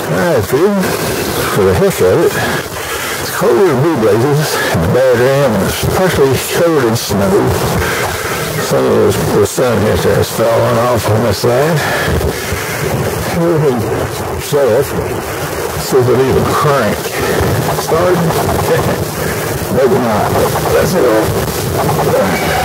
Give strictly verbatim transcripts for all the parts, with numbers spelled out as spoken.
Alright, people, for the heck of it, it's colder than blue blazes and the bad ram, and it's partially covered in snow. Some of the, the sun here has fallen off on this side. Everything shut off. See if it even crank. Starting? Maybe not. Let's go.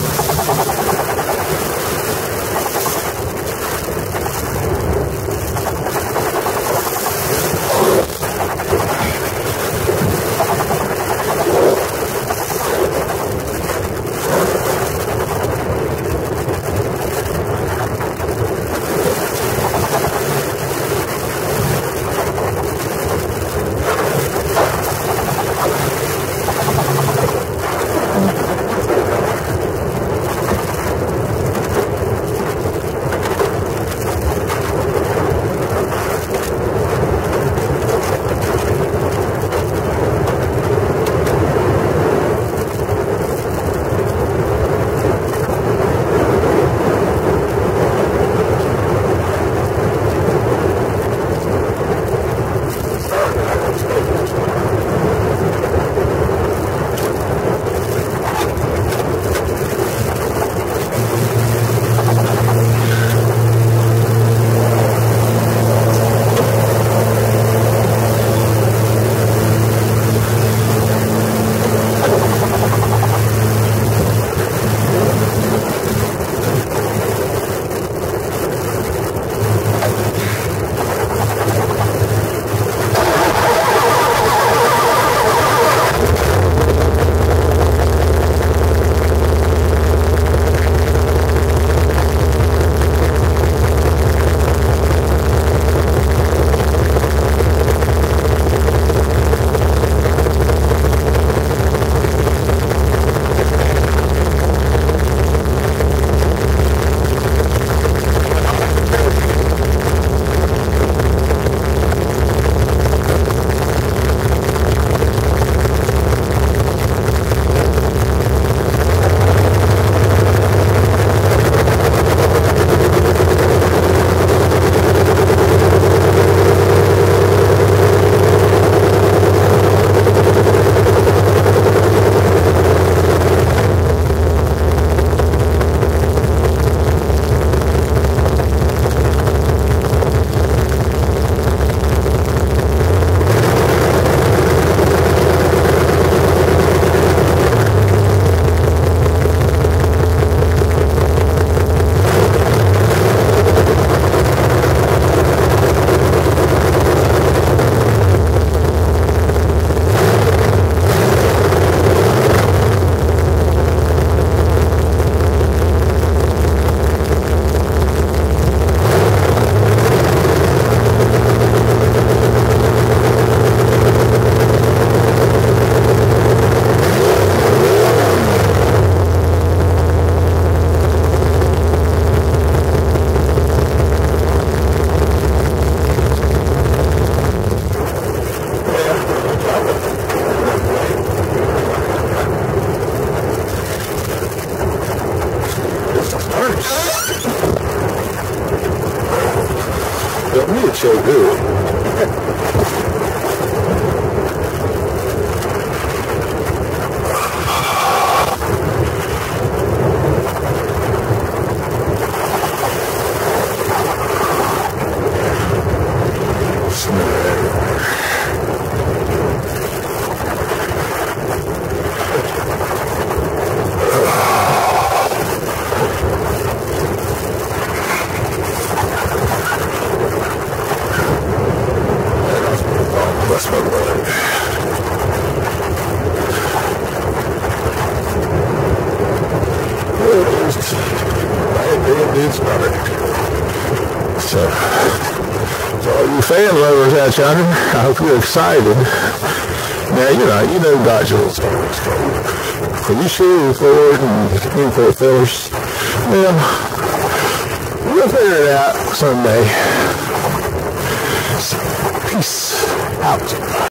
Don't need so good. So, for all you fan lovers out yonder, I hope you're excited. Now, you know, you know Dodgeville's always cold. Are you sure Ford and import fillers? Well, we'll figure it out someday. Peace out.